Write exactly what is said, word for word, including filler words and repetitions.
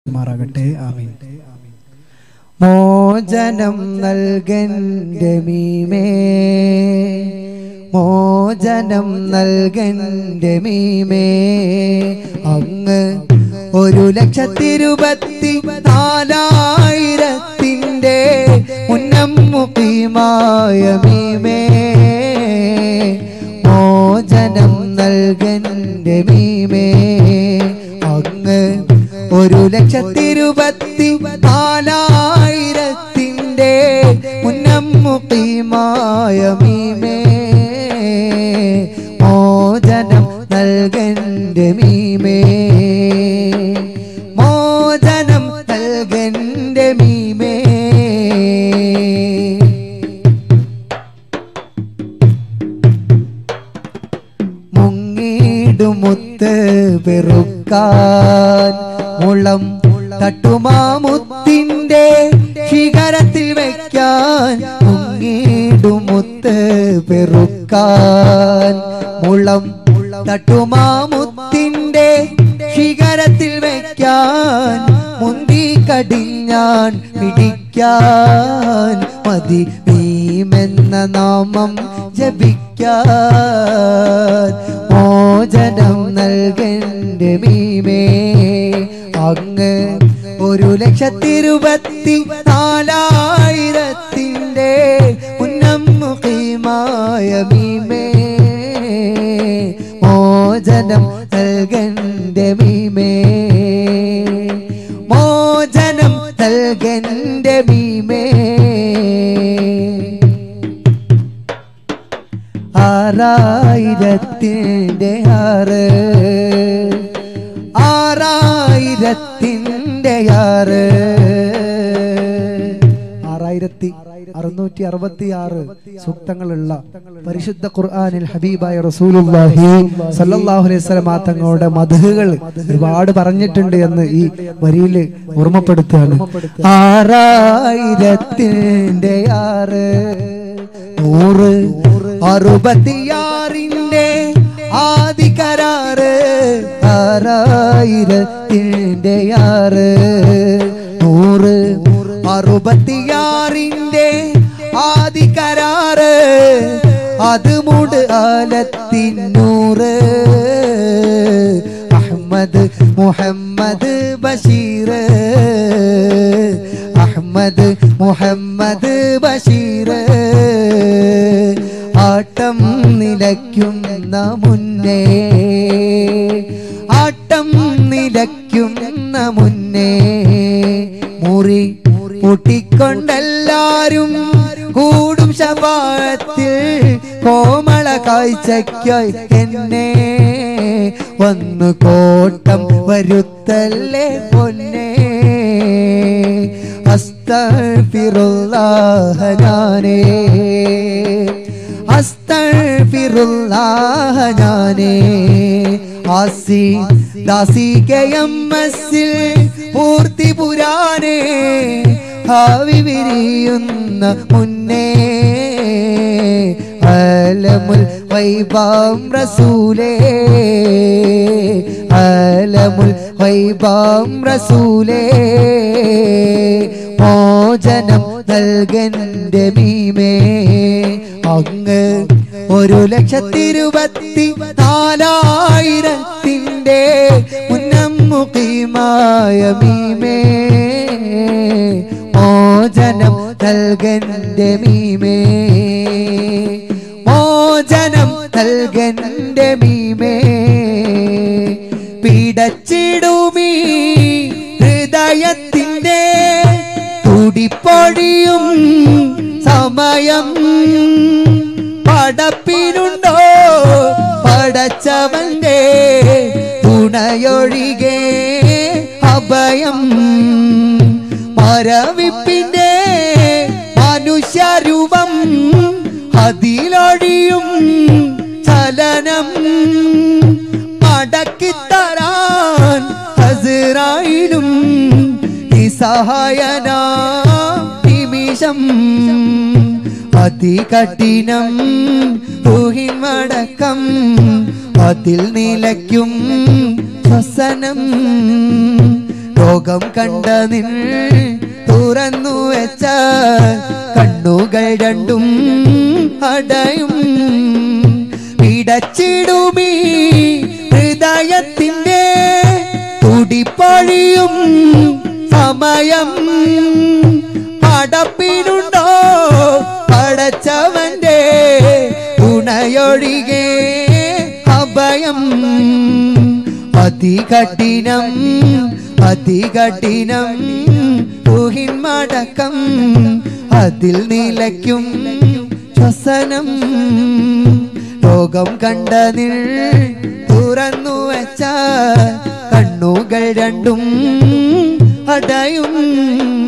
മാറാകട്ടെ. ആമീൻ. മോചനം നൽകന്റെ മീമേ, മോചനം നൽകന്റെ മീമേ, അങ്ങ് ഒരു ലക്ഷത്തിരുപത്തി നാലായിരത്തിന്റെ ഉന്നം മുഖീമായ മീമേ, മോചനം നൽകന്റെ മീമേ, അങ്ങ് ഒരു ലക്ഷത്തിരുപത്തി നാലായിരത്തിന്റെ ഉന്നം മുഖീമായ മീമേ, മോചനം നൽകന്റെ മീമേ, മോചനം നൽകന്റെ മീമേ. മുങ്ങിടുമുത്ത് പെറുക്കാൻ മുളം തട്ടുമാമുത്തിന്റെ ശിഖരത്തിൽ വയ്ക്കാൻ, മുങ്ങിടുമുത്ത് പെറുക്കാൻ മുളം തട്ടുമാമുത്തിന്റെ ശിഖരത്തിൽ വയ്ക്കാൻ, മുന്തി കടിഞ്ഞാൻ പിടിക്കാൻ മതി ഭീമെന്ന നാമം ജപിക്കാൻ, മോചനം നൽകന്റെ മീമേ, അങ്ങ് ഒരു ലക്ഷത്തിരുപത്തി നാലായിരത്തിന്റെ ഉന്നം മുഖീമായ മീമേ, മോചനം നൽകന്റെ മീമേ, മോചനം നൽകന്റെ മീമേ. ആറായിരത്തിന്റെ ആറ്, ആറായിരത്തിന്റെ ആറ്, ആറായിരത്തി അറുന്നൂറ്റി അറുപത്തി ആറ് സൂക്തങ്ങളുള്ള പരിശുദ്ധ ഖുർആനിൽ ഹബീബായ റസൂലുള്ളാഹി സ്വല്ലല്ലാഹു അലൈഹി വസല്ലം തങ്ങളുടെ മദ്ഹുകൾ ഒരുപാട് പറഞ്ഞിട്ടുണ്ട് എന്ന് ഈ വരിയിൽ ഓർമ്മപ്പെടുത്തുകയാണ്. ആറായിരത്തിന്റെ ആറ്, നൂറ് അറുപത്തിയാറിന്റെ ആദി കരാറ്, ആറായിരത്തിന്റെ ആറ്, നൂറ് അറുപത്തിയാറിന്റെ ആദി കരാറ്, അത് മൂട് ആലത്തിന്നൂറ്, അഹ്മദ് മുഹമ്മദ് ബഷീർ, അഹ്മദ് മുഹമ്മദ് ബഷീർ, ആട്ടം നിലയ്ക്കുന്ന മുന്നേ, ആട്ടം നിലയ്ക്കുന്ന മുന്നേ, മുറി പൂട്ടിക്കൊണ്ടെല്ലാരും കൂടും ശഫാഅത്തിൽ, കോമള കാഴ്ചയ്ക്കായി എന്നെ വന്നു കോട്ടം വരുത്തല്ലേ പൊന്നേ, അസ്തഗ്ഫിറുല്ലാഹ ഞാനേ, അസ്തഗ്ഫിറുല്ലാഹ ഞാനേ, ആസി ദാസി കെ എം എസിൽ പൂർത്തി പുരാനേ, ഭാവി വിരിയുന്ന മുന്നേ, അലമുൽ ഗൈബാം റസൂലേ, അലമുൽ ഗൈബാം റസൂലേ, മോചനം നൽകന്റെ മീമേ, അങ്ങ് ഒരു ലക്ഷത്തിരുപത്തി നാലായിരത്തിന്റെ ഉന്നം മുഖീമായ മീമേ, മോചനം നൽകന്റെ മീമേ, മോചനം നൽകന്റെ മീമേ. പിടച്ചിടുമീ ഹൃദയത്തിന്റെ തുടിപ്പൊഴിയും സമയം, പടപ്പിനുണ്ടോ പടച്ചവന്റെ തുണയൊഴികെ അഭയം, മരവിപ്പിന്റെ മനുഷ്യരൂപം, അതിലൊഴിയും ചലനം, മടക്കിത്തരാൻ അസ്റായിലും നിസ്സഹായന നിമിഷം, അതികഠിനം റൂഹിൻ മടക്കം, അതിൽ നിലയ്ക്കും ശ്വസനം, ലോകം കണ്ട നിൻ തുറന്നു വെച്ച കണ്ണുകൾ രണ്ടും അടയും പിടച്ചിടുമീ ഹൃദയത്തിൻ്റെ തുടിപ്പൊഴിയും സമയം പടപ്പിനുണ്ടോ പടച്ചവന്റെ തുണയൊഴികെ അഭയം അതികഠിനം അതികഠിനം ൂഹിന്മടക്കം അതിൽ നിലയ്ക്കും ശ്വസനം ലോകം കണ്ട നിൽ തുറന്നു വെച്ച കണ്ണുകൾ രണ്ടും അടയും